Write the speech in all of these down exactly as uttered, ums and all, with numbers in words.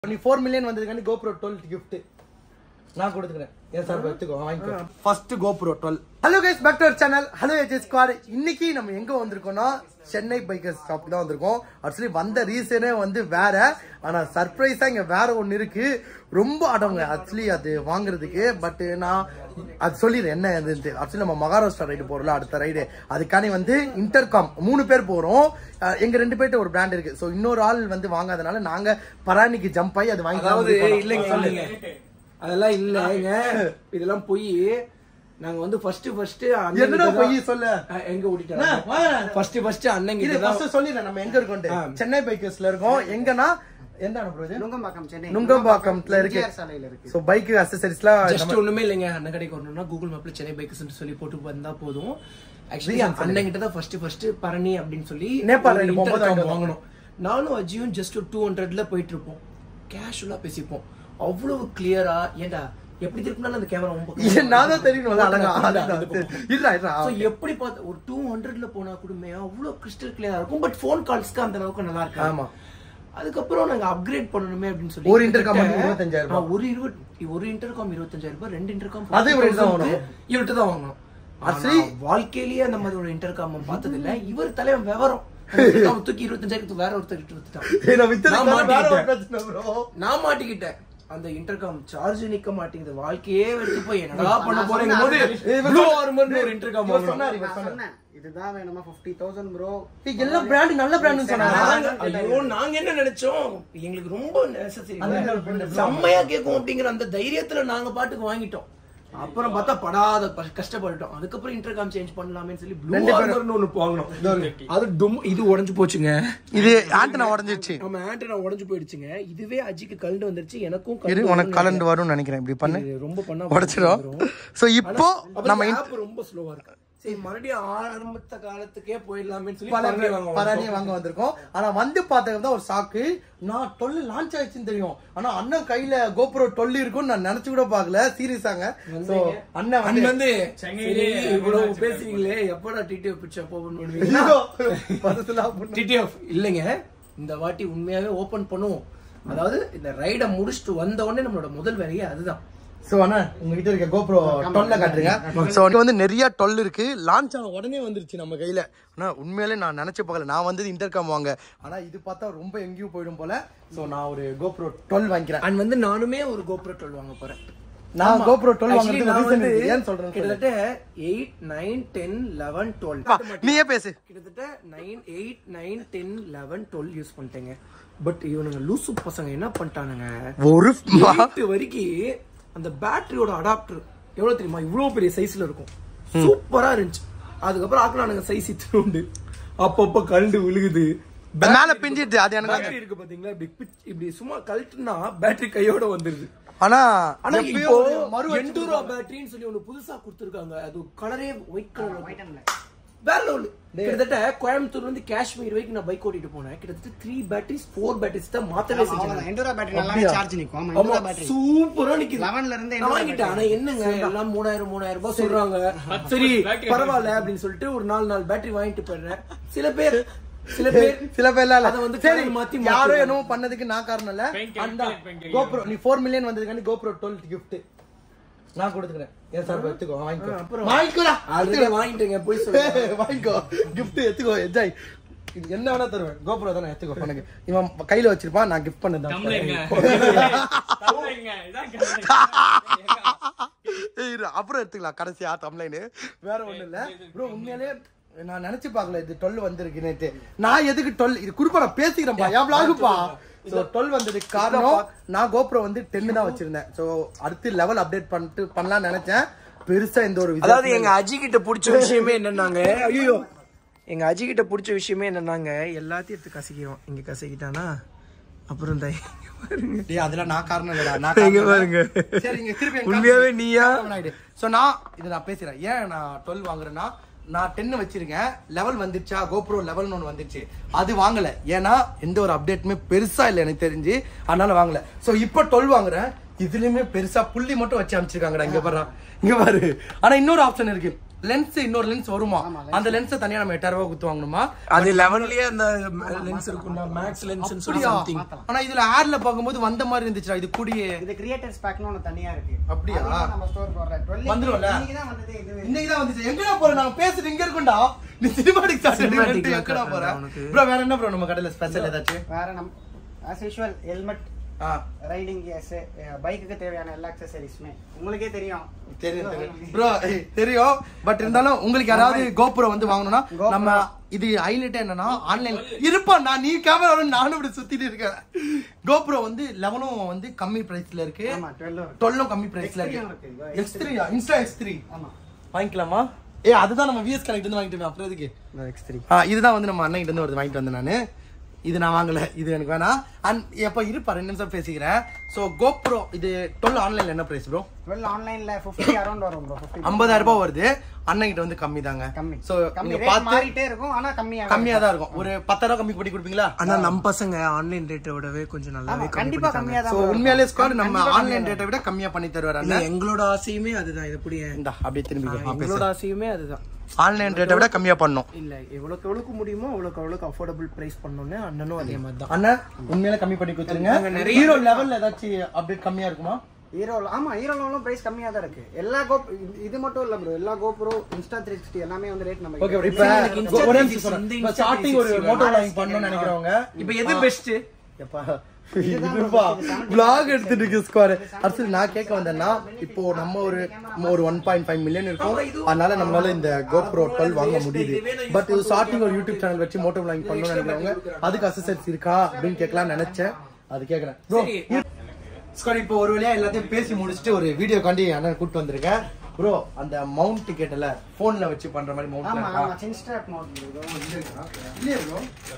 நீ four million வந்ததுக்காண்டி GoPro twelve gift நான் கொடுத்துக்கிறேன். ஏன் சார் எடுத்துக்கோ வாங்கிக்கோ. First GoPro twelve. Hello guys back to our channel. Hello ஏஜஸ் ஸ்குவாட். இன்னைக்கு நம்ம எங்க வந்திருக்கோம்னா சென்னை பைக்கர்ஸ் ஷாப்க்கு தான் வந்திருக்கோம். ஆக்சுவலி வந்த ரீசனே வந்து வேற, ஆனா சர்ப்ரைஸா இங்க வேற ஒன்னு இருக்கு. ரொம்ப ஆடவங்க ஆக்சுவலி அது வாங்குறதுக்கு. பட் நான் அது சொல்லிடுறேன் என்ன அது. ஆக்சுவலி நம்ம மகாராஷ்டிரா ரைடு போறோம்ல அடுத்த ரைடு, அதுக்காண்டி வந்து இன்டர்காம் மூணு பேர் போறோம். எங்க ரெண்டு பேர்ட்ட ஒரு பிராண்ட் இருக்கு. ஸோ இன்னொரு ஆள் வந்து வாங்காதனால நாங்க பராணிக்கு ஜம்ப் ஆகி அது வாங்கி இல்லைங்க சொல்லுங்க. அதெல்லாம் இல்லங்க, இதெல்லாம் போய் நாங்க வந்து ஃபர்ஸ்ட் ஃபர்ஸ்ட் என்னடா போய் சொல்ல எங்க ஓடிட்டாங்க. ஃபர்ஸ்ட் ஃபர்ஸ்ட் அண்ணங்க இது ஃபர்ஸ்ட் சொல்லிடுறேன் நம்ம எங்க இருக்கோம். சென்னை பைக்கர்ஸ்ல இருக்கோம். எங்கன்னா எந்த ப்ரோ நுங்கம்பாக்கம் சென்னை நுங்கம்பாக்கம்ல இருக்கு. சோ பைக் அக்சஸரீஸ்லாம் ஜஸ்ட் ஒண்ணுமே இல்லைங்க. அண்ணன் கடைக்கு வரணும்னா கூகுள் மேப்ல சென்னை பைக்கர்ஸ் சொல்லி போட்டு வந்தா போதும். ஆக்சுவலி அண்ணன் கிட்ட தான் ஃபர்ஸ்ட் ஃபர்ஸ்ட் பரணி அப்படின்னு சொல்லி நேபாள் ரைடு போகும்போது வாங்கணும். நானும் அஜியும் ஜஸ்ட் ஒரு டூ ஹண்ட்ரட்ல போயிட்டு இருப்போம். கேஷுவலா பேசிப்போம். அவ்வளவு கிளியரா. ஏண்டா எப்படி திருப்பினாலும் அந்த கேமரா ரொம்ப நான் தான் தெரியணும்ல அழகா இல்ல இல்ல சோ எப்படி பார்த்து ஒரு டூ ஹண்ட்ரட்ல போனா கூடமே அவ்வளவு கிறிஸ்டல் கிளியரா இருக்கும். பட் போன் கால்ஸ்க்கு அந்த அளவுக்கு நல்லா இருக்கு. ஆமா. அதுக்கப்புறம் நாங்க அப்கிரேட் பண்ணணுமே அப்படின்னு சொல்லி ஒரு இன்டர்காம் இருபத்தஞ்சாயிரம் ரூபாய், ஒரு இருபது ஒரு இன்டர்காம் இருபத்தஞ்சாயிரம் ரூபாய், ரெண்டு இன்டர்காம் அதே ரேட் தான் வாங்கணும். இவர்கிட்ட தான் வாங்கணும். ஆக்சுவலி வாழ்க்கையிலேயே அந்த மாதிரி ஒரு இன்டர்காம் பார்த்தது இல்ல. இவர் தலைவன் விவரம் தூக்கி இருபத்தஞ்சாயிரத்துக்கு வேற ஒருத்தர் வித்துட்டான். நான் மாட்டிக்கிட்டேன். அந்த இன்டர்காம் சார்ஜ் நிக்க மாட்டேங்குது. வாழ்க்கையே எடுத்து போய் என்னடா பண்ண போறீங்க போது ப்ளூ ஆர்மர்னு ஒரு இன்டர்காம் வாங்குறோம். இதுதான் வேணுமா fifty thousand bro. எல்லா பிராண்ட் நல்ல பிராண்ட்னு சொன்னாங்க. ஐயோ நாங்க என்ன நினைச்சோம், எங்களுக்கு ரொம்ப நெசசரி செம்மையா கேக்கும் அப்படிங்கிற அந்த தைரியத்துல நாங்க பாட்டுக்கு வாங்கிட்டோம். அப்புறம் பார்த்தா படாத கஷ்டப்பட்டுட்டோம். அதுக்கப்புறம் இன்டர்காம் சேஞ்ச் பண்ணலாமே சொல்லி ப்ளூ ஆர்மர்னு ஒன்னு வாங்கணும். அது டும் இது உடைஞ்சு போச்சுங்க. இது ஆண்டனா உடைஞ்சிருச்சு. நம்ம ஆண்டனா உடைஞ்சு போயிடுச்சுங்க. இதுவே அஜிக்கு கலண்டு வந்துருச்சு. எனக்கும் உனக்கு கலண்டு வரும்னு நினைக்கிறேன். இப்படி பண்ணு ரொம்ப பண்ணா உடைச்சிடும். சோ இப்போ நம்ம ஆப் ரொம்ப ஸ்லோவா இருக்கு. சரி மறுபடியும் ஆரம்பத்த காலத்துக்கே போயிடலாமே சொல்லி பராணியை வாங்க வந்திருக்கோம். ஆனா வந்து பார்த்தது தான் ஒரு சாக்கு. நான் டுவெல் லான்ச் ஆயிடுச்சுன்னு தெரியும். ஆனா அண்ணன் கையில GoPro டுவெல் இருக்கும்னு நான் நினைச்சு கூட பாக்கல. சீரியஸாங்க. சோ அண்ணன் வந்து வந்து இவ்வளவு பேசுறீங்களே, எப்படா டிடிஎஃப் பிச்சை ஓபன் பண்ணுவீங்க? டிடிஎஃப் இல்லைங்க, இந்த வாட்டி உண்மையாவே ஓபன் பண்ணுவோம். அதாவது இந்த ரைட முடிச்சுட்டு வந்த உடனே நம்மளோட முதல் வேலையே அதுதான். சோ அண்ணா உங்ககிட்ட இருக்க GoPro டுவெல் காட்டுறீங்க. சோ இங்க வந்து நிறைய டுவெல் இருக்கு. லான்ச் ஆன உடனே வந்துருச்சு நம்ம கையில. ஆனா உண்மையிலே நான் நினைச்சு பார்க்கல. நான் வந்து இன்டர்காம் வாங்க, ஆனா இது பார்த்தா ரொம்ப எங்கேயும் போயிடும் போல. சோ நான் ஒரு GoPro டுவெல் வாங்கிக்கிறேன். அண்ட் வந்து நானுமே ஒரு GoPro டுவெல் வாங்க போறேன். நான் GoPro டுவெல் வாங்குறதுக்கு ரீசன் ஏன் சொல்றேன், கிட்டத்தட்ட eight nine ten eleven twelve நீயே பேசு. கிட்டத்தட்ட nine eight nine ten eleven twelve use பண்ணிட்டேங்க. பட் இவனுங்க லூசு பசங்க என்ன பண்ணிட்டானுங்க, ஒரு வரைக்கும் அந்த பேட்டரியோட அடாப்டர் எவ்வளவு தெரியுமா, இவ்வளவு பெரிய சைஸ்ல இருக்கும். சூப்பரா இருந்துச்சு. அதுக்கப்புறம் ஆக்கலானுங்க சைஸ் இத்தினோண்டு. அப்பப்ப கழண்டு விழுகுது, மேல பிஞ்சிடுது. அது எனக்கு இருக்கு பாத்தீங்களா, இப்படி சும்மா கழட்டுனா பேட்டரி கையோட வந்துருது. ஆனா ஆனா இப்போ எண்டூரா பேட்டரின்னு சொல்லி ஒண்ணு புதுசா கொடுத்திருக்காங்க. அது கலரே ஒயிட் கலர் வேற லெவல். கிட்டத்தட்ட கோயம்புத்தூர்ல இருந்து காஷ்மீர் வரைக்கும் நான் பைக் ஓட்டிட்டு போனேன். கிட்டத்தட்ட த்ரீ பேட்டரிஸ் ஃபோர் பேட்டரிஸ் தான் மாத்தவே செஞ்சாங்க. எண்டூரா பேட்டரி நல்லா சார்ஜ் நிக்கும். ஆமா எண்டூரா பேட்டரி சூப்பரா நிக்குது. லெவன்ல இருந்து நான் வாங்கிட்டேன். ஆனா என்னங்க எல்லாம் மூணாயிரம் மூணாயிரம் ரூபாய் சொல்றாங்க. சரி பரவாயில்ல அப்படின்னு சொல்லிட்டு ஒரு நாலு நாலு பேட்டரி வாங்கிட்டு போயிடுறேன். சில பேர் சில பேர் சில பேர்ல அத வந்து சரி மாத்தி யாரோ என்னமோ பண்ணதுக்கு நான் காரணம் இல்ல. அந்த GoPro நீ four million வந்ததுக்காண்டி GoPro twelve gift நான் கொடுத்துக்கிறேன். ஏன் சார் எடுத்துக்கோ வாங்கிக்கோ. அப்புறம் வாங்கிக்கோடா ஆல்ரெடி வாங்கிட்டேங்க. போய் சொல்லுங்க வாங்கிக்கோ. gift எடுத்துக்கோ என்ஜாய். இது என்ன வேணா தருவேன். GoPro தானே எடுத்துக்கோ. எனக்கு இவன் கையில வச்சிருப்பான். நான் கிஃப்ட் பண்ணதான். அப்புறம் எடுத்துக்கலாம் கடைசியா தம்ப்லைன். வேற ஒண்ணு இல்ல ப்ரோ. உண்மையிலே நான் நினைச்சு பாக்கல இது டுவெல் வந்திருக்கு நேத்து. நான் எதுக்கு டுவெல் இது குடுப்பா நான் பேசிக்கிறேன்ப்பா. என் விளாகுப்பா. சோ டுவெல் வந்ததுக்கு காரணம் நான் GoPro வந்து டென் தான் வச்சிருந்தேன். சோ அடுத்து லெவல் அப்டேட் பண்ணிட்டு பண்ணலாம்னு நினைச்சேன். பெருசா இந்த ஒரு அதாவது எங்க அஜி கிட்ட பிடிச்ச விஷயமே என்னன்னாங்க, ஐயோ எங்க அஜி கிட்ட பிடிச்ச விஷயமே என்னன்னாங்க, எல்லாத்தையும் எடுத்து கசக்கிறோம். இங்க கசக்கிட்டானா அப்புறம் அதெல்லாம் நான் காரணம் இல்லடா. நான் பாருங்க. சரிங்க திருப்பி உண்மையாவே நீயா. சோ நான் இதை நான் பேசுறேன். ஏன் நான் டுவெல் வாங்குறேன்னா நான் டென் வச்சிருக்கேன். லெவல் வந்துருச்சா GoPro லெவல் ஒன்று வந்துருச்சு. அது வாங்கல. ஏன்னா எந்த ஒரு அப்டேட்டுமே பெருசா இல்லை எனக்கு தெரிஞ்சு, அதனால வாங்கல. சோ இப்போ டுவெல் வாங்குறேன். இதுலயுமே பெருசா புள்ளி மட்டும் வச்சு அமைச்சிருக்காங்கடா. இங்க பாரு இங்க பாரு. ஆனா இன்னொரு ஆப்ஷன் இருக்கு. லென்ஸ் இன்னொரு லென்ஸ் வருமா அந்த லென்ஸை தனியா நம்ம எட்டாயிரம் ரூபாய் கொடுத்து வாங்கணுமா அது லெவன்லயே அந்த லென்ஸ் இருக்கும்டா மேக்ஸ் லென்ஸ்னு சொல்லி சம்திங் ஆனா இதுல ஆட்ல பாக்கும்போது வந்த மாதிரி இருந்துச்சு இது கூடியே இது கிரியேட்டர்ஸ் பேக்னு ஒன்னு தனியா இருக்கு அப்படியா நம்ம ஸ்டோர் போடுற டுவெல் வந்துரும்ல இன்னைக்கு தான் வந்தது இது இன்னைக்கு தான் வந்துச்சு எங்கடா போற நான் பேசிட்டு இங்க இருக்கோம்டா நீ சினிமாட்டிக் சார்ட் எங்கடா போற ப்ரோ வேற என்ன ப்ரோ நம்ம கடையில ஸ்பெஷல் ஏதாச்சும் வேற நம்ம as usual helmet riding gears பைக்குக்கு தேவையான எல்லா அக்சஸரீஸ்மே உங்களுக்கே தெரியும் தெரியும் தெரியும் ப்ரோ தெரியும் பட் இருந்தாலும் உங்களுக்கு யாராவது கோப்ரோ வந்து வாங்கணும்னா நம்ம இது ஹைலைட் என்னன்னா ஆன்லைன் இருப்பா நான் நீ கேமரா நானும் இப்படி சுத்திட்டு இருக்கேன் கோப்ரோ வந்து லெவனும் வந்து கம்மி பிரைஸ்ல இருக்கு டுவெல்லும் கம்மி பிரைஸ்ல இருக்கு X three Insta X three வாங்கிக்கலாமா ஏ அதுதான் நம்ம விஎஸ் கனெக்ட் இருந்து வாங்கிட்டு அப்புறம் எதுக்கு எக்ஸ் த்ரீ இதுதான் வந்து நம்ம அண்ணன் கிட்ட இருந்து ஒரு வாங்கிட்டு வந்தேன் நானு இது நான் வாங்கல இது எனக்கு வேணாம் அண்ட் எப்ப இருப்பா ரெண்டு நிமிஷம் பேசிக்கிறேன் சோ கோப்ரோ இது டுவெல் ஆன்லைன்ல என்ன பிரைஸ் ப்ரோ டுவெல் ஆன்லைன்ல ஃபிஃப்டி அரௌண்ட் வரும் ப்ரோ ஐம்பதாயிரம் ரூபாய் வருது அண்ணன் கிட்ட வந்து கம்மி தாங்க கம்மி சோ கம்மி நீங்க ரேட் பார்த்து மாறிட்டே இருக்கும் ஆனா கம்மியா கம்மியா தான் இருக்கும் ஒரு பத்தாயிரம் கம்மி பண்ணி கொடுப்பீங்களா ஆனா நம்ம பசங்க ஆன்லைன் ரேட்டை விடவே கொஞ்சம் நல்லாவே கண்டிப்பா கம்மியா தான் சோ உண்மையாலே ஸ்குவாட் நம்ம ஆன்லைன் ரேட்டை விட கம்மியா பண்ணி தருவாரு இல்ல எங்களோட ஆசையுமே அதுதான் இது புடியே இந்தா அப்படியே திரும்பி எங்களோட ஆசையுமே அதுதான் ஆன்லைன் ரேட்டை விட கம்மியா பண்ணோம் இல்ல எவ்வளவுக்கு எவ்வளவுக்கு முடியுமோ அவ்வளவுக்கு அவ்வளவுக்கு அஃபோர்டபிள் பிரைஸ் பண்ணனும்னு அண்ணனும் அதே மாதிரி தான் அண்ணா உண்மையாலே கம்மி பண்ணி கொடுத்துருங்க ஹீரோ லெவல்ல ஏதாச்சும் அப்டேட் கம்மியா இருக்குமா ஹீரோல ஆமா ஹீரோலலாம் பிரைஸ் கம்மியா தான் இருக்கு எல்லா கோப் இது மட்டும் இல்ல ப்ரோ எல்லா கோப்ரோ இன்ஸ்டா த்ரீ சிக்ஸ்டி எல்லாமே வந்து ரேட் நம்ம ஓகே இப்போ ஒரே நிமிஷம் இப்போ ஸ்டார்டிங் ஒரு மோட்டோ லாங் பண்ணனும்னு நினைக்கிறவங்க இப்போ எது பெஸ்ட் எப்பா இதுப்பா vlog எடுத்துட்டு இருக்கு ஸ்குவாட் அடுத்து நான் கேட்க வந்தேன்னா இப்போ நம்ம ஒரு ஒரு ஒன் பாயிண்ட் ஃபைவ் மில்லியன் இருக்கும் அதனால நம்மளால இந்த கோப்ரோ டுவெல் வாங்க முடியுது பட் இது ஸ்டார்டிங் ஒரு யூடியூப் சேனல் வச்சு மோட்டோ லாங் பண்ணணும்னு நினைக்கிறவங்க அதுக்கு அசசரிஸ் இருக்கா அப்படின்னு கேட்கலாம்னு நினைச்சேன் அது கேட்கறேன் ப்ரோ ஸ்குவாட் இப்போ ஒரு வழியா எல்லாத்தையும் பேசி முடிச்சுட்டு ஒரு வீடியோ காண்டி அண்ணன் கூட்டு வந்திருக்கேன் ப்ரோ அந்த மவுண்ட் கேட்டல போன்ல வச்சு பண்ற மாதிரி மவுண்ட் ஆமா ஆமா சின் ஸ்ட்ராப் மவுண்ட் இல்லையா ப்ரோ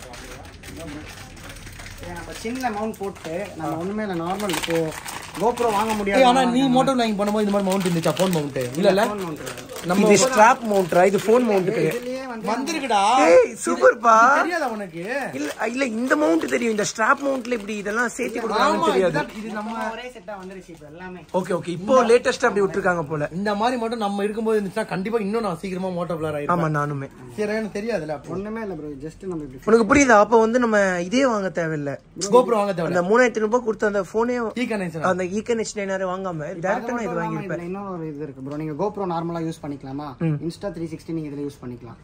நம்ம சின்ன மவுண்ட் போட்டு நம்ம ஒண்ணுமே இல்ல நார்மல் இப்போ GoPro வாங்க முடியாது ஆனா நீ மோட்டோ லைன் பண்ணும்போது இந்த மாதிரி மவுண்ட் இருந்துச்சா போன் மவுண்ட் இல்ல இல்ல நம்ம இது ஸ்ட்ராப் மவுண்ட்ரா இது போன் மவுண்ட்க்கு வந்திருக்குடா ஏய் சூப்பர்ப்பா தெரியாதா உனக்கு இல்ல இல்ல இந்த மவுண்ட் தெரியும் இந்த ஸ்ட்ராப் மவுண்ட்ல இப்படி இதெல்லாம் சேர்த்து கொடுக்கறாங்கன்னு தெரியாது இது நம்ம ஒரே செட்டா வந்துருச்சு இப்போ எல்லாமே ஓகே ஓகே இப்போ லேட்டஸ்டா அப்படி விட்டுருக்காங்க போல இந்த மாதிரி மட்டும் நம்ம இருக்கும்போது இருந்துச்சுன்னா கண்டிப்பா இன்னும் நான் சீக்கிரமா மோட்டோ பிளர் ஆயிடும் ஆமா நானுமே சரி எனக்கு தெரியாதுல ஒண்ணுமே இல்ல ப்ரோ ஜஸ்ட் நம்ம இப்படி உனக்கு புரியுதா அப்ப வந்து நம்ம இதே வாங்க தேவையில்ல GoPro வாங்க தேவை அந்த மூணாயிரத்து ரூபாய் கொடுத்த அந்த போனே ஈ கனெக்ஷன் அந்த ஈகனெக்ட் நேரா வாங்காம டைரக்டா நான் இது வாங்கிருப்பேன் இன்னொரு இது இருக்கு ப்ரோ நீங்க GoPro நார்மலா யூஸ் பண்ணிக்கலாமா இன்ஸ்டா த்ரீ சிக்ஸ்டி நீங்க இதுல யூஸ் பண்ணிக்கலாம்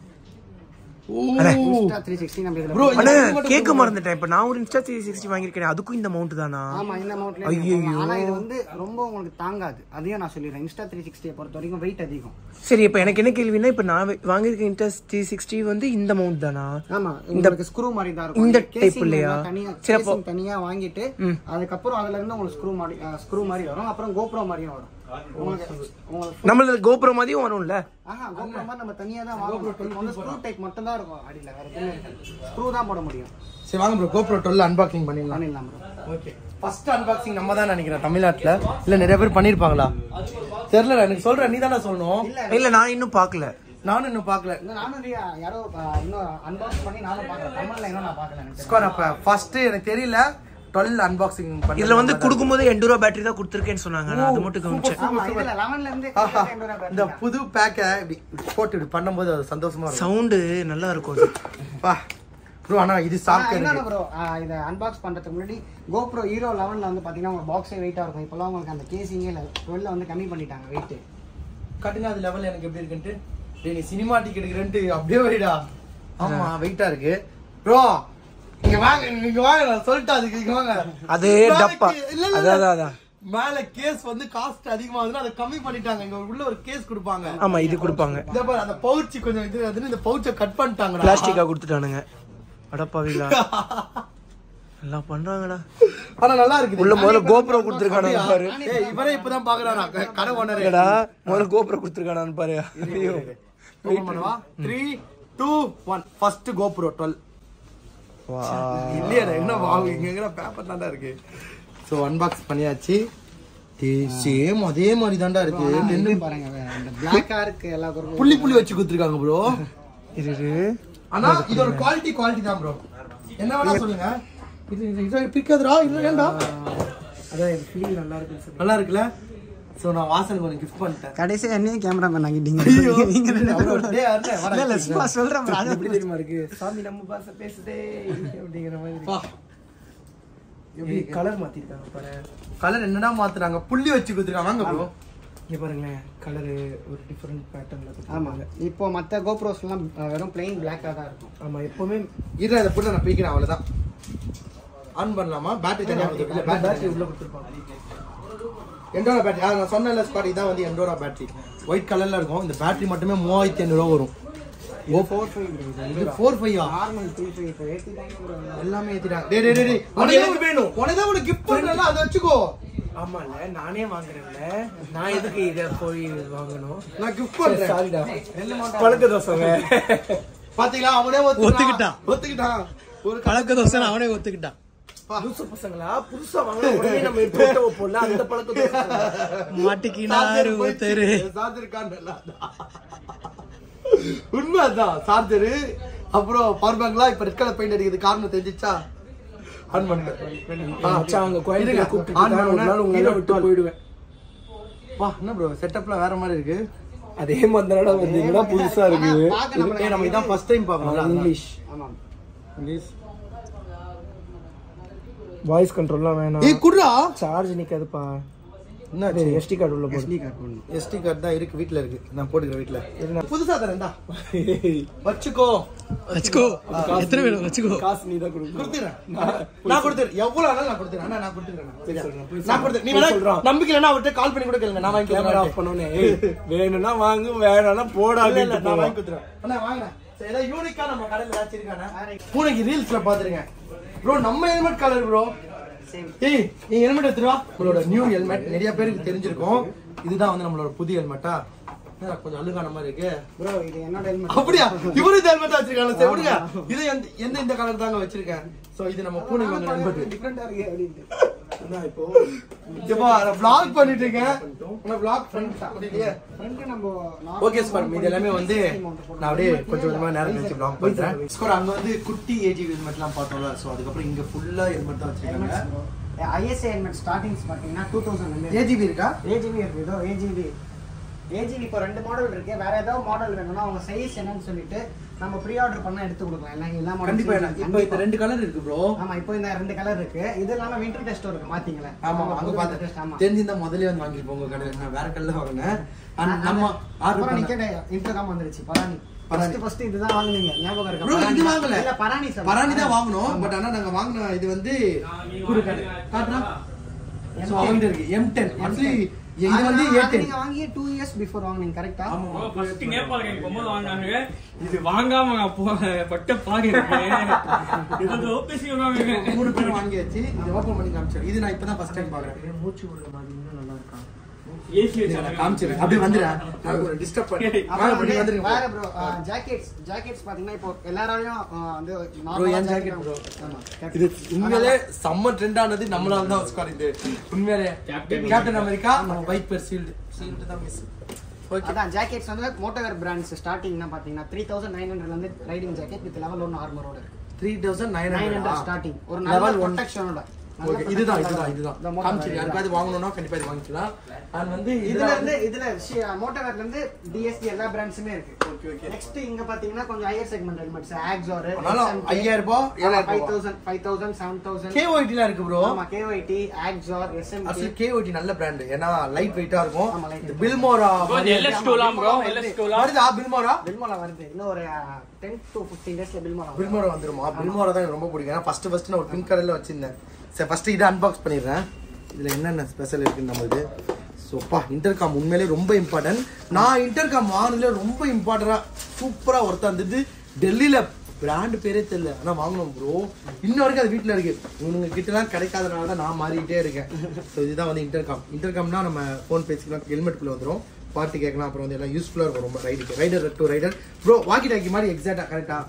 இன்ஸ்டா த்ரீ சிக்ஸ்டி நம்ம இதுல ப்ரோ அண்ணே கேக்க மறந்துட்டேன் இப்ப நான் ஒரு இன்ஸ்டா த்ரீ சிக்ஸ்டி வாங்கிருக்கேன் அதுக்கும் இந்த மவுண்ட் தானா ஆமா இந்த மவுண்ட்ல ஆனா இது வந்து ரொம்ப உங்களுக்கு தாங்காது அதையும் நான் சொல்லிடுறேன் இன்ஸ்டா த்ரீ சிக்ஸ்டி பொறுத்த வரைக்கும் வெயிட் அதிகம் சரி இப்ப எனக்கு என்ன கேள்வினா இப்ப நான் வாங்கிருக்க இன்ஸ்டா த்ரீ சிக்ஸ்டி வந்து இந்த மவுண்ட் தானா ஆமா இந்த ஸ்க்ரூ மாதிரி தான் இருக்கும் இந்த டைப் இல்லையா தனியா கேசிங் தனியா வாங்கிட்டு அதுக்கு அப்புறம் அதுல இருந்து உங்களுக்கு ஸ்க்ரூ மாதிரி ஸ்க்ரூ மாதிரி வரும் அப்புறம் GoPro மாதிரியும் வரும் நம்மள GoPro மாதிரியும் வரும்ல ஆஹா GoPro மாதிரி நம்ம தனியா தான் வாங்குறோம் வந்து ஸ்க்ரூ டைப் மட்டும் தான் இருக்கும் அடியில வேற எதுவும் ஸ்க்ரூ தான் போட முடியும் சரி வாங்க ப்ரோ GoPro டுவெல் அன்பாக்சிங் பண்ணிடலாம் பண்ணிடலாம் ப்ரோ ஓகே ஃபர்ஸ்ட் அன்பாக்சிங் நம்ம தான் நினைக்கிறேன் தமிழ்நாட்டுல இல்ல நிறைய பேர் பண்ணிருப்பாங்களா தெரியல எனக்கு சொல்றேன் நீ தானே சொல்லணும் இல்ல நான் இன்னும் பாக்கல நானும் இன்னும் பாக்கல நானும் யாரோ இன்னும் அன்பாக்ஸ் பண்ணி நானும் பாக்கல தமிழ்ல இன்னும் நான் பாக்கல ஸ்குவாட் அப்ப ஃபர்ஸ்ட் எனக்கு தெரியல டுவெல் அன்பாக்சிங் பண்ணி இதுல வந்து குடுக்கும்போது எண்டூரோ பேட்டரி தான் கொடுத்திருக்கேன்னு சொன்னாங்க நான் அது மட்டும் கவனிச்சேன் ஆமா இதுல லெவன்ல இருந்து இந்த புது பேக்க இப்படி போட்டு இப்படி பண்ணும்போது அது சந்தோஷமா இருக்கும் சவுண்ட் நல்லா இருக்கும் அது பா ப்ரோ ஆனா இது சாஃப்ட் இருக்கு ப்ரோ இத அன்பாக்ஸ் பண்றதுக்கு முன்னாடி GoPro Hero லெவன்ல வந்து பாத்தீங்கன்னா உங்க பாக்ஸே வெயிட்டா இருக்கும் இப்போலாம் உங்களுக்கு அந்த கேசிங்கே இல்ல டுவெல்ல வந்து கம்மி பண்ணிட்டாங்க வெயிட் கட்டுங்க அது லெவல் எனக்கு எப்படி இருக்குன்னு டேய் நீ சினிமாட்டிக் எடுக்கறேன்ட்டு அப்படியே வைடா ஆமா வெயிட்டா இருக்கு ப்ரோ இங்க வாங்க இங்க வாங்க நான் சொல்லிட்டேன் அதுக்கு இங்க வாங்க அதே டப்பா அதான் அதான் மேல கேஸ் வந்து காஸ்ட் அதிகமாகுதுன்னா அதை கம்மி பண்ணிட்டாங்க இங்க உள்ள ஒரு கேஸ் கொடுப்பாங்க ஆமா இது கொடுப்பாங்க இந்த பாரு அந்த பவுச் கொஞ்சம் இது அதுன்னு இந்த பவுச்சை கட் பண்ணிட்டாங்கடா பிளாஸ்டிக்கா கொடுத்துட்டானுங்க அடப்பாவிலா எல்லாம் பண்றாங்கடா ஆனா நல்லா இருக்கு உள்ள முதல்ல GoPro கொடுத்திருக்கானு பாரு ஏய் இவரே இப்பதான் பாக்குறானா கடை ஓனர் என்னடா முதல்ல GoPro கொடுத்திருக்கானு பாரு ஐயோ ஓபன் பண்ணவா three two one first GoPro twelve வா இல்லையடா என்ன வாங்க இங்க எங்கடா பேப்பர் தான்டா இருக்கு சோ அன்பாக்ஸ் பண்ணியாச்சு சேம் அதே மாதிரி தான்டா இருக்கு என்ன பாருங்க அந்த Black இருக்கு எல்லா கரும் புள்ளி புள்ளி வச்சு கொடுத்திருக்காங்க ப்ரோ இரு ஆனா இது ஒரு குவாலிட்டி குவாலிட்டி தான் ப்ரோ என்ன வேணா சொல்லுங்க இது இது பிக்காதடா இல்ல ஏண்டா அதான் இது ஃபீல் நல்லா இருக்கு நல்லா இருக்குல சோ நான் வாசனுக்கு ஒரு gift பண்ணிட்டேன். கடைசியா என்னையும் கேமராமேன் ஆகிட்டீங்க. ஐயோ நீங்க ரெண்டு bro, பேரும் டேய் அண்ணே வர. இல்ல இல்ல சும்மா சொல்றேன் bro. அது எப்படி தெரியுமா இருக்கு? சாமி நம்ம பாச பேசுதே அப்படிங்கிற மாதிரி. பா. எப்படி கலர் மாத்திருக்காங்க பாரு. கலர் என்னடா மாத்துறாங்க? புள்ளி வச்சு குடுத்துறாங்க வாங்க ப்ரோ. இங்க பாருங்களேன் கலர் ஒரு டிஃபரண்ட் பேட்டர்ன்ல ஆமா. இப்போ மத்த GoPros-லாம் வெறும் plain black-ஆ தான் இருக்கும். ஆமா எப்பவுமே இத அத போட்டு நான் பீக்கிறேன் அவ்வளவுதான். ஆன் பண்ணலாமா? பேட்டரி தனியா வருது. இல்ல பேட்டரி பேட்டரி உள்ள கொடுத்திருப்பாங்க. எண்டோரா பேட்டரி. ஆ நான் சொன்னல ஸ்பாட் இதான் வந்து எண்டோரா பேட்டரி. ஒயிட் கலர்ல இருக்கும். இந்த பேட்டரி மட்டுமே மூவாயிரத்து ஐநூறு ரூபாய் வரும். இது four five bro. இது four five ஆ? நார்மல் three five இப்போ ஏத்திட்டாங்க bro. எல்லாமே ஏத்திட்டாங்க. டேய் டேய் டேய் உனக்கு எனக்கு வேணும். உனக்கு தான் ஒரு gift பண்றேன்ல அத வெச்சுக்கோ. ஆமால நானே வாங்குறேன்ல. நான் எதுக்கு இத போய் வாங்கணும்? நான் gift பண்றேன். சாரிடா. பழக்க தோசைங்க. பாத்தீங்களா அவனே ஒத்துக்கிட்டான். ஒத்துக்கிட்டான். ஒரு பழக்க தோசை அவனே ஒத்துக்கிட்டான். புதுசு பசங்களா புதுசா வாங்க உடனே நம்ம போட்டோ போடல அந்த பழக்க தோசை. மாட்டிக்கினாரு ஒருத்தரு. சார்ஜர் காண்டல. உண்மைதான் சார்ஜர் அப்புறம் பவர் பேங்க்லாம் இப்ப ரெட் கலர் பெயிண்ட் அடிக்குது காரணம் தெரிஞ்சிச்சா? ஆன் பண்ணுங்க. மச்சான் அங்க கோயிலுக்கு கூப்பிட்டு ஆன் பண்ண ஒரு நாள் உங்களை விட்டு போய்டுவேன். வா என்ன ப்ரோ செட்டப்ல வேற மாதிரி இருக்கு. அதே மாதிரி வந்தீங்கன்னா புதுசா இருக்கு. ஏய் நம்ம இதான் ஃபர்ஸ்ட் டைம் பாக்கறோம். இங்கிலீஷ் ஆமா. இங்கிலீஷ் வாய்ஸ் கண்ட்ரோல்லாம் வேணாம். ஏய் குடுடா. சார்ஜ் நிக்காதுப்பா. என்ன எஸ்டி கார்டு உள்ள போடு. எஸ்டி கார்டு போடு. எஸ்டி கார்டு தான் இருக்கு வீட்ல இருக்கு. நான் போட்டுக்கிறேன் வீட்ல. புதுசா தரேன்டா. வச்சுக்கோ. வச்சுக்கோ. எத்தனை வேணும் வச்சுக்கோ. காசு நீ தான் கொடுக்கணும். கொடுத்துறேன். நான் கொடுத்துறேன். எவ்வளவு ஆனாலும் நான் கொடுத்துறேன். அண்ணா நான் கொடுத்துறேன். சரியா? நான் கொடுத்துறேன். நீ வேணா நம்பிக்கை இல்லனா அவர்ட்ட கால் பண்ணி கூட கேளுங்க. நான் வாங்கி கேமரா ஆஃப் பண்ணோனே ஏய் வேணும்னா வாங்கு வேணாம்னா போடா இல்ல நான் வாங்கி கொடுத்துறேன். அண்ணா வாங்குறேன். சரி ஏதோ யூனிக்கா நம்ம கடையில ஏதாச்சும் இருக்கானே? பூனைக்கு ரீல்ஸ்ல பாத்துருங்க. ப்ரோ நம்ம ஹெல்மெட் கலர் ப்ரோ. ஏய் நீ ஹெல்மெட் எடுத்துட்டு வா. உங்களோட நியூ ஹெல்மெட் நிறைய பேருக்கு தெரிஞ்சிருக்கும். இதுதான் வந்து நம்மளோட புது ஹெல்மெட்டா? கொஞ்சம் அழுகான மாதிரி இருக்கு ப்ரோ. இது என்னோட ஹெல்மெட். அப்படியா? இவரு ஹெல்மெட் வச்சிருக்காங்க. சரி விடுங்க. இது எந்த இந்த கலர் தாங்க வச்சிருக்கேன். சோ இது நம்ம பூனைக்கு வாங்குற ஹெல்மெட். டிஃபரண்டா இருக்கு அப்படினு. என்ன இப்போ இப்போ நான் vlog பண்ணிட்டு இருக்கேன். நான் vlog ஃப்ரெண்ட் அப்படியே ஃப்ரண்ட் நம்ம ஓகே ஸ்பார் இது எல்லாமே வந்து நான் அப்படியே கொஞ்சம் கொஞ்சமா நேரம் கழிச்சு vlog பண்றேன். ஸ்கோர் அங்க வந்து குட்டி ஏஜி ஹெல்மெட்லாம் பார்த்தோம்ல. சோ அதுக்கு அப்புறம் இங்க ஃபுல்லா ஹெல்மெட் தான் வச்சிருக்காங்க. ஐஎஸ்ஏ ஹெல்மெட் ஸ்டார்டிங்ஸ் பாத்தீங்கன்னா two thousand வந்து ஏஜிபி இருக்கா? ஏஜிபி இருக்கு. இதோ ஏஜிபி ஏஜிபி இப்போ ரெண்டு மாடல் இருக்கு. வேற ஏதாவது மாடல் வேணும்னா அவங்க சைஸ் என்னன்னு சொல்லிட்டு நம்ம ப்ரீ ஆர்டர் பண்ணா எடுத்து கொடுக்கலாம். எல்லாம் எல்லா மாடல் கண்டிப்பா இப்போ இந்த ரெண்டு கலர் இருக்கு ப்ரோ. ஆமா இப்போ இந்த ரெண்டு கலர் இருக்கு. இது இல்லாம விண்டர் டெஸ்ட் இருக்கு மாத்தீங்களா? ஆமா அங்க பாத்து ஆமா தெரிஞ்சிருந்தா முதல்ல வந்து வாங்கிப்போம் உங்க கடையில. நான் வேற கடையில வாங்குனேன். நம்ம ஆர்டர் அப்புறம் பண்ணி நிக்கடே இன்டர்காம் வந்துருச்சு. பரானி ஃபர்ஸ்ட் ஃபர்ஸ்ட் இதுதான் வாங்குனீங்க ஞாபகம் இருக்கா? ப்ரோ இது வாங்கல. இல்ல பரானி சார். பரானி தான் வாங்குனோம். பட் ஆனா நாங்க வாங்குன இது வந்து குடு கடை. காட்றா. சோ அவங்க இருக்கு M ten. एक्चुअली இது வந்து A ten. நீங்க வாங்கிய two years before வாங்குனீங்க கரெக்ட்டா? ஆமா ஃபர்ஸ்ட் நேபாள் கேங்க போம்போது வாங்குனாங்க. இது வாங்காம அப்போ பட்ட பாடி இருக்கு. இது ஓபிசி வாங்குங்க. மூணு பேர் வாங்கியாச்சு. இது ஓபன் பண்ணி காமிச்சேன். இது நான் இப்பதான் ஃபர்ஸ்ட் டைம் பாக்குறேன். மூச்சு விடுற மாதிரி இன்னும் நல்லா இருக்கா? ஏசி வச்சு நான் காமிச்சேன். அப்படியே வந்துறா. நான் ஒரு டிஸ்டர்ப் பண்ணி. வாங்க பண்ணி வந்துருங்க. வேற ப்ரோ ஜாக்கெட்ஸ் ஜாக்கெட்ஸ் பாத்தீங்கன்னா இப்போ எல்லாராலயும் வந்து ப்ரோ என் ஜாக்கெட் ப்ரோ. இது உண்மையிலே செம்ம ட்ரெண்ட் ஆனது நம்மளால தான் ஸ்கார் இது. உண்மையிலே கேப்டன் அமெரிக்கா நம்ம ஒயிட் பெர் ஷீல்ட் ஷீல்ட் தான் மிஸ். ஓகே அதான் ஜாக்கெட்ஸ் வந்து மோட்டோவேர் பிராண்ட்ஸ் ஸ்டார்டிங்னா பாத்தீங்கன்னா three thousand nine hundred ல இருந்து riding jacket with level one ஆர்மரோட இருக்கு. three thousand nine nine hundred hundred starting ஒரு நல்ல ப்ரொடெக்ஷனோட. ஓகே இதுதான் இதுதான் இதுதான் காமிச்சீங்க. யாருக்காவது வாங்கணும்னா கண்டிப்பா இது வாங்கிக்கலாம். அண்ட் வந்து இதுல இருந்து இதுல மோட்டோவேர்ல இருந்து டிஎஸ்டி எல்லா பிராண்ட்ஸுமே இருக்கு. ஓகே ஓகே நெக்ஸ்ட் இங்க பாத்தீங்கன்னா கொஞ்சம் ஹையர் செக்மெண்ட் ஹெல்மெட்ஸ் ஆக்ஸார் ஐயாயிரம் ரூபாய் ஏழாயிரம் five thousand five thousand seven thousand K O I T ல இருக்கு ப்ரோ. ஆமா K O I T Axor S M K. அசல் K O I T நல்ல பிராண்ட். ஏனா லைட் வெயிட்டா இருக்கும். ஆமா, light இந்த பில்மோரா எல்எஸ் டூலாம் ப்ரோ எல்எஸ் டூலாம் வருதா பில்மோரா? பில்மோலா வருது. இன்னும் ஒரு ten to fifteen டேஸ்ல பில்மோலா வரும். பில்மோரா வந்துருமா? பில்மோரா தான் எனக்கு ரொம்ப பிடிக்கும். ஏன்னா ஃபர்ஸ்ட் ஃபர்ஸ்ட் நான் ஒரு பிங்க் கலர்ல வச்சிருந்தேன். சரி ஃபர்ஸ்ட் இதை அன்பாக்ஸ் பண்ணிடுறேன். இதுல என்னென்ன ஸ்பெஷல் இருக்குன்னு நம்மளுக்கு. சோப்பா இன்டர்காம் உண்மையிலே ரொம்ப இம்பார்ட்டன்ட். நான் இன்டர்காம் வாங்கினதுல ரொம்ப இம்பார்ட்டண்டா சூப்பரா ஒருத்தா இருந்தது. டெல்லியில பிராண்ட் பேரே தெரியல ஆனா வாங்கணும் ப்ரோ. இன்ன வரைக்கும் அது வீட்டுல இருக்கு. இவங்க கிட்ட எல்லாம் கிடைக்காதனால தான் நான் மாறிட்டே இருக்கேன். ஸோ இதுதான் வந்து இன்டர்காம். இன்டர்காம்னா நம்ம ஃபோன் பேசிக்கலாம், ஹெல்மெட்குள்ள வந்துடும், பாட்டு கேட்கலாம், அப்புறம் வந்து எல்லாம் யூஸ்ஃபுல்லா இருக்கும் ரொம்ப ரைடுக்கு. Rider to rider bro walkie talkie மாதிரி எக்ஸாக்டா கரெக்டா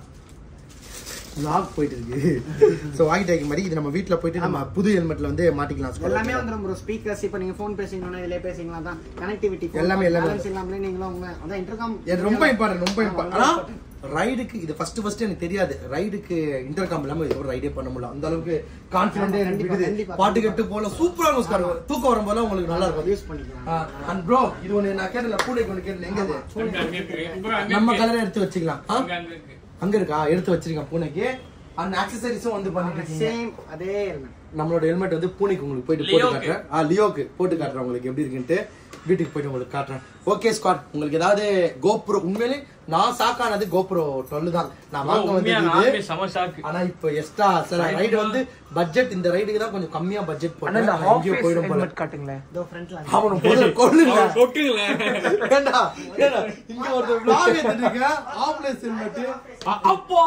லாக் போயிட்டு இருக்கு. சோ வாக்கி டாக்கி மாதிரி இது நம்ம வீட்ல போயிட்டு நம்ம புது ஹெல்மெட்ல வந்து மாட்டிக்கலாம். எல்லாமே வந்துரும் ப்ரோ. ஸ்பீக்கர்ஸ் இப்போ நீங்க ஃபோன் பேசிங்கனா இதுல பேசிங்களா தான் கனெக்டிவிட்டி எல்லாமே எல்லாமே பேலன்ஸ் எல்லாமே நீங்களும் உங்க அதான் இன்டர்காம் இது ரொம்ப இம்பார்ட்டன்ட் ரொம்ப இம்பார்ட்டன்ட். ஆனா ரைடுக்கு இது ஃபர்ஸ்ட் ஃபர்ஸ்ட் எனக்கு தெரியாது ரைடுக்கு இன்டர்காம் இல்லாம ஒரு ரைடே பண்ண முடியல அந்த அளவுக்கு கான்ஃபிடென்ட்டே எனக்கு விடுது பாட்டு கட்டு போல சூப்பரா நமஸ்கார் தூக்கம் வரும் போல உங்களுக்கு நல்லா இருக்கும் யூஸ் பண்ணிக்கலாம் அண்ட் ப்ரோ இது ஒன்னு நான் கேட்டல பூனைக்கு ஒன்னு கேட்டல எங்க இது நம்ம கலரை எடுத்து வச்சுக்கலாம் அங்க இருக்கா எடுத்து வச்சிருக்கேன் பூனைக்கு அந்த ஆக்சசரிஸும் வந்து பண்ணிட்டு சேம் அதே நம்மளோட ஹெல்மெட் வந்து பூனைக்கு உங்களுக்கு போயிட்டு போட்டு காட்டுறேன் ஆ லியோக்கு போட்டு காட்டுறேன் உங்களுக்கு எப்படி இருக்குன்ட்டு வீட்டுக்கு போயிட்டு உங்களுக்கு காட்டுறேன் ஓகே ஸ்குவாட் உங்களுக்கு ஏதாவது கோப்ரோ உண்மையிலே நான் சாக்கானது கோப்ரோ டுவெல் தான் நான் வாங்க வந்து ஆனா இப்ப எக்ஸ்ட்ரா சில ரைடு வந்து பட்ஜெட் இந்த ரைடுக்கு தான் கொஞ்சம் கம்மியா பட்ஜெட் போட்டு எங்கேயோ போயிடும் போல காட்டுங்களேன் இதோ ஃப்ரண்ட்ல அவன முதல்ல கொல்லுங்க கொட்டுங்க ஏண்டா ஏண்டா இங்க ஒரு vlog எடுத்துட்டு இருக்க ஆம்புலன்ஸ் ஹெல்மெட் அப்போ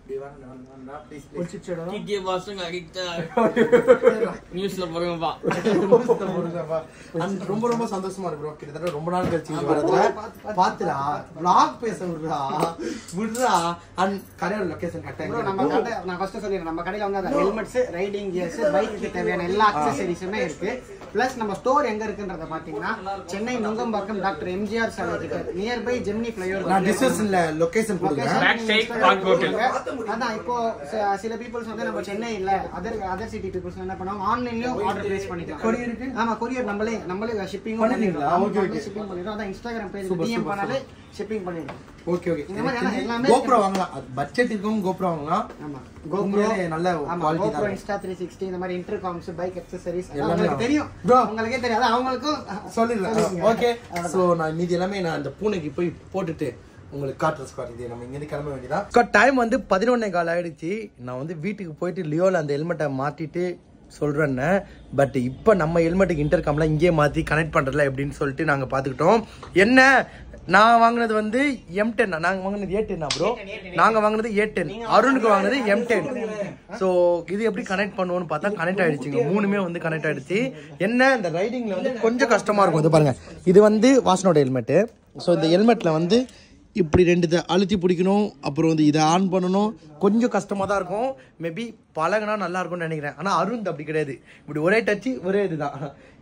ரொம்ப ரொம்ப சந்தோஷமா இருக்கு கிட்டத்தட்ட ரொம்ப நாள் கழிச்சு வரதுல பாத்துடா vlog பேச விடுறா விடுறா அண்ட் கடையோட லொகேஷன் கரெக்டா நம்ம கடை நான் ஃபர்ஸ்ட் சொல்லிறேன் நம்ம கடையில வந்து அந்த ஹெல்மெட்ஸ் ரைடிங் கியர்ஸ் பைக்குக்கு தேவையான எல்லா அக்சஸரீஸுமே இருக்கு பிளஸ் நம்ம ஸ்டோர் எங்க இருக்குன்றத பாத்தீங்கன்னா சென்னை நுங்கம்பாக்கம் டாக்டர் எம்ஜிஆர் சாலை கிட்ட நியர் பை ஜெமினி ஃப்ளைஓவர் நான் டிஸ்கிரிப்ஷன்ல லொகேஷன் கொடுக்கிறேன் அதான் இப்போ சில பீப்புள்ஸ் வந்து நம்ம சென்னை இல்ல அதர் அதர் சிட்டி பீப்புள்ஸ் என்ன பண்ணுவாங்க ஆன்லைன்லயும் ஆர்டர் பிளேஸ் பண்ணிக்கலாம் கொரியர் இருக்கு ஆமா கொரியர் நம்மளே நம்மளே ஷிப்பிங் பண்ணிடலாம் ஓகே ஓகே ஷிப்பிங் பண்ணிடுறோம் அதான் இன்ஸ்டாகிராம் பேஜ் டிஎம் பண்ணாலே ஷிப்பிங் பண்ணிடுறோம் ஓகே ஓகே இந்த மாதிரி எல்லாமே GoPro வாங்கலாம் பட்ஜெட் இருக்கும் GoPro வாங்கலாம் ஆமா GoPro நல்ல quality GoPro Insta three sixty இந்த மாதிரி இன்டர்காம்ஸ் பைக் அக்சஸரீஸ் உங்களுக்கு தெரியும் உங்களுக்கே தெரியாது அவங்களுக்கும் சொல்லிடலாம் ஓகே சோ நான் மீதி எல்லாமே நான் அந்த பூனைக்கு போய் போட்டுட்டு உங்களுக்கு காட்டுற ஸ்குவாட் இது நம்ம இங்கிருந்து கிளம்ப வேண்டியதான் ஸ்குவாட் டைம் வந்து பதினொன்னே கால் ஆயிடுச்சு நான் வந்து வீட்டுக்கு போயிட்டு லியோல அந்த ஹெல்மெட்டை மாட்டிட்டு சொல்றேன்னு பட் இப்போ நம்ம ஹெல்மெட்டுக்கு இன்டர்காம்ல இங்கே மாற்றி கனெக்ட் பண்ணுறல எப்படின்னு சொல்லிட்டு நாங்கள் பார்த்துக்கிட்டோம் என்ன நான் வாங்கினது வந்து எம் டென் நாங்கள் வாங்கினது ஏ டென்னா ப்ரோ நாங்கள் வாங்கினது ஏ டென் அருணுக்கு வாங்கினது எம் டென் ஸோ இது எப்படி கனெக்ட் பண்ணுவோன்னு பார்த்தா கனெக்ட் ஆயிடுச்சுங்க மூணுமே வந்து கனெக்ட் ஆயிடுச்சு என்ன இந்த ரைடிங்கில் வந்து கொஞ்சம் கஷ்டமாக இருக்கும் இது பாருங்க இது வந்து வாசனோட ஹெல்மெட்டு ஸோ இந்த ஹெல்மெட்டில் வந்து இப்படி ரெண்டு இதை அழுத்தி பிடிக்கணும் அப்புறம் வந்து இதை ஆன் பண்ணணும் கொஞ்சம் கஷ்டமாக தான் இருக்கும் மேபி பழகினா நல்லா இருக்கும்னு நினைக்கிறேன் ஆனால் அருண் அப்படி கிடையாது இப்படி ஒரே டச்சு ஒரே இதுதான்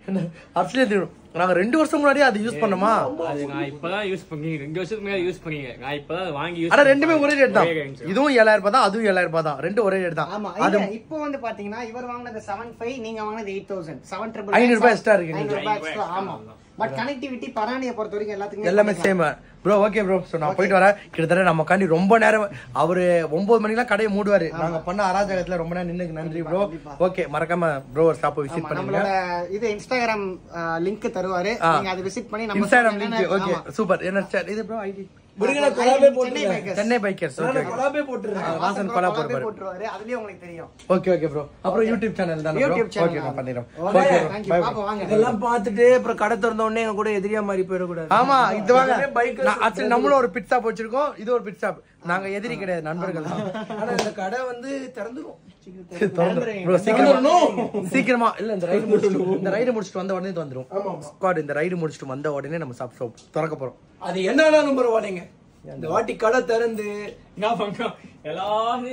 ஆக்சுவலி நாங்க ரெண்டு வருஷம் முன்னாடியே அது யூஸ் பண்ணோமா நான் இப்பதான் யூஸ் பண்ணி ரெண்டு வருஷத்துக்கு முன்னாடி யூஸ் பண்ணீங்க நான் இப்பதான் வாங்கி யூஸ் ஆனா ரெண்டுமே ஒரே ரேட் தான் இதுவும் ஏழாயிரம் ரூபாய் தான் அதுவும் ஏழாயிரம் ரூபாய் தான் ரெண்டு ஒரே ரேட் தான் ஆமா அது இப்போ வந்து பாத்தீங்கன்னா இவர் வாங்குனது செவன் ஃபைவ் நீங்க வாங்குனது எயிட் தௌசண்ட் செவன் ட்ரிபிள் ஐநூறு ரூபாய் எக்ஸ்ட்ரா இருக்கு ஆமா பட் கனெக்டிவிட்டி பராணியை பொறுத்த வரைக்கும் எல்லாத்துக்குமே எல்லாமே same bro okay bro so நான் போயிட்டு வரேன் கிட்டத்தட்ட நம்ம காண்டி ரொம்ப நேரம் அவரு ஒன்பது மணிக்கெல்லாம் கடையை மூடுவாரு நாங்க பண்ண அராஜகத்துல ரொம்ப நேரம் நின்னுக்கு நன்றி ப்ரோ ஓகே மறக்காம ப்ரோ ஒரு ஷாப்பை விசிட் பண்ணுங்க இது இன்ஸ்டாகிராம் லிங்க் தருவாரு நீங்க அதை விசிட் பண்ணி நம்ம இன்ஸ்டாகிராம் லிங்க் ஓகே சூப்பர் என்ன இது bro ID Chennai bikers okay கொலாபே போட்டுறாங்க வாசன் கொலா போட்டுறாரு அதுலயே உங்களுக்கு தெரியும் ஓகே ஓகே ப்ரோ அப்புறம் YouTube சேனல் தான் ப்ரோ ஓகே நான் பண்ணிரோம் ஓகே பை வாங்க இதெல்லாம் பார்த்துட்டு அப்புறம் கடை திறந்த உடனே எங்க கூட எதிரியா மாதிரி போயிட கூடாது ஆமா இது வாங்க பைக் ஆக்சுவலி நம்மளும் ஒரு பிட் ஷாப் வச்சிருக்கோம் இது ஒரு பிட் ஷாப் நாங்க எதிரி கிடையாது நண்பர்கள் தான் ஆனா இந்த கடை வந்து திறந்துரும் சீக்கிரமா இல்ல இந்த ரைடு முடிச்சுட்டு இந்த ரைடு முடிச்சுட்டு வந்த உடனே வந்துரும் ஸ்குவாட் இந்த ரைடு முடிச்சுட்டு வந்த உடனே நம்ம ஷாப் ஷாப் திறக்க போறோம் அது என்னன்னா நம்பர் வாடீங்க இந்த வாட்டி கடை திறந்து என்ன பண்றோம் எல்லாமே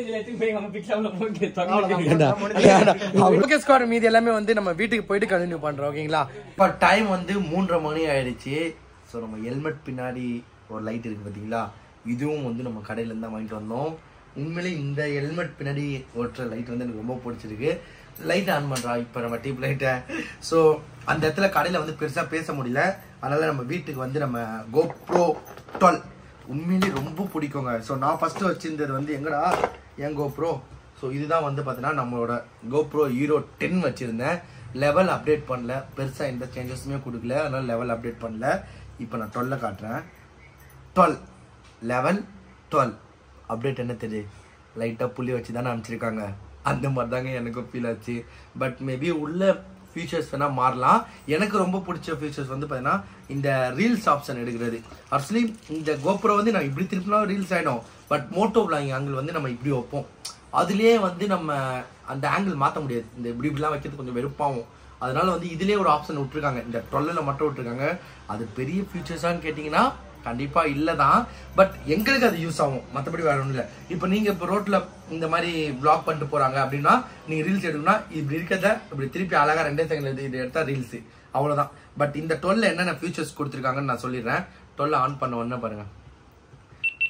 ஓகே ஸ்குவாட் மீதி எல்லாமே வந்து நம்ம வீட்டுக்கு போயிட்டு கண்டினியூ பண்றோம் ஓகேங்களா இப்ப டைம் வந்து மூன்றரை மணி ஆயிடுச்சு ஸோ நம்ம ஹெல்மெட் பின்னாடி ஒரு லைட் இருக்கு பாத்தீங்களா இதுவும் வந்து நம்ம கடையில இருந்தா வாங்கிட்டு வந்தோம் உண்மையிலே இந்த ஹெல்மெட் பின்னாடி ஓட்டுற லைட் வந்து எனக்கு ரொம்ப பிடிச்சிருக்கு லைட் ஆன் பண்றா இப்ப நம்ம டியூப் லைட்டை ஸோ அந்த இடத்துல கடையில வந்து பெருசா பேச முடியல அதனால நம்ம வீட்டுக்கு வந்து நம்ம GoPro டுவெல் உண்மையிலே ரொம்ப பிடிக்குங்க ஸோ நான் ஃபர்ஸ்ட் வச்சிருந்தது வந்து எங்கடா என் GoPro ஸோ இதுதான் வந்து பார்த்தீங்கன்னா நம்மளோட GoPro ஹீரோ டென் வச்சிருந்தேன் லெவல் அப்டேட் பண்ணல பெருசா எந்த சேஞ்சஸுமே கொடுக்கல அதனால லெவல் அப்டேட் பண்ணல இப்போ நான் டுவெல்ல காட்டுறேன் டுவெல் லெவல் டுவெல் அப்டேட் என்ன தெரியுது லைட்டாக புள்ளி வச்சு தானே அனுப்பிச்சிருக்காங்க அந்த மாதிரி தாங்க எனக்கும் ஃபீல் ஆச்சு பட் மேபி உள்ள ஃபீச்சர்ஸ் வேணால் மாறலாம் எனக்கு ரொம்ப பிடிச்ச ஃபீச்சர்ஸ் வந்து பார்த்தீங்கன்னா இந்த ரீல்ஸ் ஆப்ஷன் எடுக்கிறது ஆக்சுவலி இந்த GoPro வந்து நான் இப்படி திருப்பினா ரீல்ஸ் ஆகிடும் பட் மோட்டோ பிளாகிங் ஆங்கிள் வந்து நம்ம இப்படி வைப்போம் அதுலேயே வந்து நம்ம அந்த ஆங்கிள் மாற்ற முடியாது இந்த இப்படி இப்படிலாம் வைக்கிறது கொஞ்சம் வெறுப்பாகும் அதனால வந்து இதுலேயே ஒரு ஆப்ஷன் விட்டுருக்காங்க இந்த டுவெல்லில் மட்டும் விட்டுருக்காங்க அது பெரிய ஃபீச்சர்ஸான்னு கேட்டிங்கன்னா கண்டிப்பா இல்லதான் பட் எங்களுக்கு அது யூஸ் ஆகும் மற்றபடி வேற ஒன்றும் இல்லை இப்போ நீங்க இப்போ ரோட்ல இந்த மாதிரி vlog பண்ணிட்டு போறாங்க அப்படின்னா நீங்க ரீல்ஸ் எடுக்கணும்னா இப்படி இருக்கிறத இப்படி திருப்பி அழகா ரெண்டே செகண்ட்ல இது எடுத்தா ரீல்ஸ் அவ்வளவுதான் பட் இந்த டுவெல்ல என்னென்ன ஃபியூச்சர்ஸ் கொடுத்துருக்காங்கன்னு நான் சொல்லிடுறேன் டுவெல் ஆன் பண்ண உடனே பாருங்க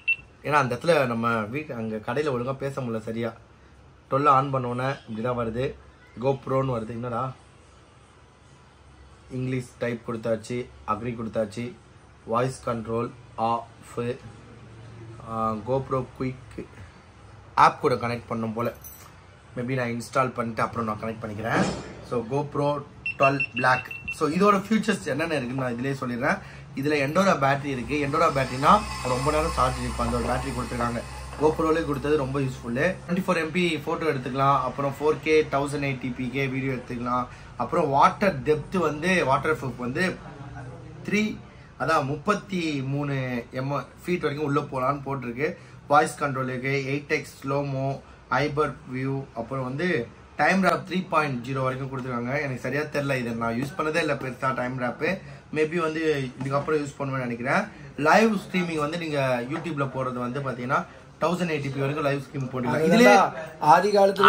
ஏன்னா அந்த இடத்துல நம்ம வீட்டு அங்கே கடையில் ஒழுங்காக பேச முடியல சரியா. டுவெல் ஆன் பண்ணோன்னே இப்படிதான் வருது, கோப்ரோன்னு வருது. என்னடா இங்கிலீஷ் டைப் கொடுத்தாச்சு, அக்ரி கொடுத்தாச்சு, voice control off, GoPro quick app கூட கனெக்ட் பண்ணும் போல். மேபி நான் இன்ஸ்டால் பண்ணிட்டு அப்புறம் நான் கனெக்ட் பண்ணிக்கிறேன். So GoPro twelve black. So இதோட ஃபியூச்சர்ஸ் என்னென்ன இருக்குன்னு நான் இதிலே சொல்லிடுறேன். இதில் எண்டோரா பேட்டரி இருக்குது. எண்டோரா பேட்டரினா ரொம்ப நேரம் சார்ஜ் இருக்கும். அந்த ஒரு பேட்டரி கொடுத்துருக்காங்க. கோப்ரோலே கொடுத்தது ரொம்ப யூஸ்ஃபுல்லு. டுவெண்ட்டி ஃபோர் எம்பி ஃபோட்டோ எடுத்துக்கலாம். அப்புறம் four K thousand eighty P video எடுத்துக்கலாம். அப்புறம் வாட்டர் டெப்த் வந்து வாட்டர் ப்ரூஃப் வந்து த்ரீ அதான் முப்பத்தி மூணு எம் ஃபீட் வரைக்கும் உள்ளே போகலான்னு போட்டிருக்கு. வாய்ஸ் கண்ட்ரோல் இருக்குது, eight X slomo, hyper view, அப்புறம் வந்து time warp three point zero வரைக்கும் கொடுத்துருக்காங்க. எனக்கு சரியாக தெரில, இதை நான் யூஸ் பண்ணதே இல்லை பெருசாக டைம் ரேப்பு. மேபி வந்து இதுக்கப்புறம் யூஸ் பண்ணுவேன்னு நினைக்கிறேன். லைவ் ஸ்ட்ரீமிங் வந்து நீங்கள் யூடியூப்ல போடுறது வந்து பார்த்தீங்கன்னா தௌசண்ட் எயிட்டி பி வரைக்கும் லைவ் ஸ்ட்ரீம் போட்டுக்கலாம். இதுல ஆதி காலத்துல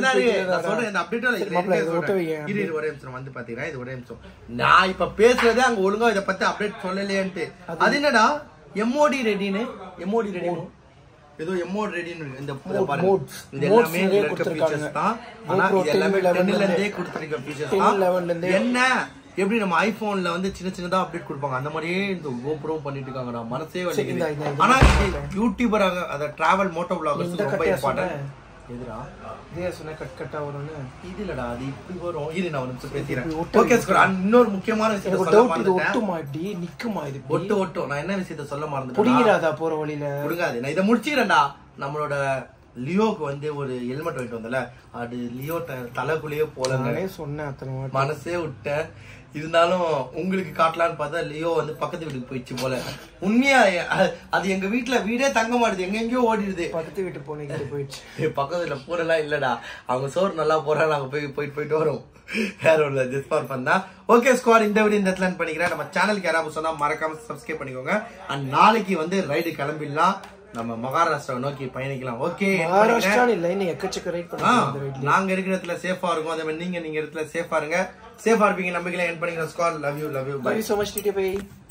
ஒரே நிமிஷம் வந்து பாத்தீங்கன்னா இது ஒரே நிமிஷம் நான் இப்ப பேசுறதே அங்க ஒழுங்கா இதை பத்தி அப்டேட் சொல்லலையேன்ட்டு. அது என்னடா எம்ஓடி ரெடின்னு எம்ஓடி ரெடி ஏதோ எம்ஓடி ரெடின்னு இந்த பாருங்க. இது எல்லாமே இருக்க ஃபீச்சர்ஸ் தான். ஆனா இது எல்லாமே டென்ல இருந்தே கொடுத்திருக்க ஃபீச்சர்ஸ் தான். என்ன எப்படி நம்ம ஐபோன்ல வந்து சின்ன சின்னதா அப்டேட் கொடுப்பாங்க அந்த மாதிரியே இந்த கோப்ரோ பண்ணிட்டு இருக்காங்க. மனசே வலிக்குது. ஆனா யூடியூபராக அத டிராவல் மோட்டோ விளாகர்ஸ் ரொம்ப இம்பார்ட்டன்ட். எதுடா இதே சொன்ன கட் கட்டா வரும்னு இது இல்லடா, அது இப்படி வரும். இது நான் ஒரு நிமிஷம் பேசிறேன். Okay score. இன்னொரு முக்கியமான விஷயம் சொல்ல மறந்துட்டேன். இது ஒட்டுமா இப்படி நிக்குமா? இது ஒட்டு ஒட்டு. நான் என்ன விஷயத்தை சொல்ல மறந்துட்டேன். புடிங்கறாதா போற வழியில புடுங்காது. நான் இத முடிச்சிரேன்டா. நம்மளோட லியோக்கு வந்து ஒரு ஹெல்மெட் வாங்கிட்டு வந்தல, அது லியோ தலைக்குள்ளேயே போலன்னு சொன்னேன். அத்தனை மனசே விட்டேன். இருந்தாலும் உங்களுக்கு காட்டலான்னு பார்த்தா லியோ வந்து பக்கத்து வீட்டுக்கு போயிடுச்சு போல. உண்மையா அது எங்க வீட்டுல வீடே தங்க மாட்டுது, எங்க எங்கேயோ ஓடிடுது. பக்கத்து வீட்டு போனீங்க போயிடுச்சு. பக்கத்து வீட்டுல போறலாம் இல்லடா, அவங்க சோறு நல்லா போறா, நாங்க போய் போயிட்டு போயிட்டு வரோம். வேற ஒரு ஜஸ்ட் ஃபார் ஃபன் தான். ஓகே ஸ்குவாட், இந்த வீடியோ இந்த இடத்துல பண்ணிக்கிறேன். நம்ம சேனலுக்கு யாராவது சொன்னா மறக்காம சப்ஸ்கிரைப் பண்ணிக்கோங்க. அண்ட் நாளைக்கு வந்து ரைடு கிளம்பிடலாம், நம்ம மகாராஷ்டிரா நோக்கி பயணிக்கலாம். ஓகே, நாங்க இருக்கிற இடத்துல சேஃபா இருக்கும். அதே மாதிரி நீங்க நீங்க இடத்துல சேஃபா இருங்க. சேஃபா இருப்பீங்க நம்பிக்கையில என் பண்ணிக்கிறோம். Squad, love you love you bye. So much.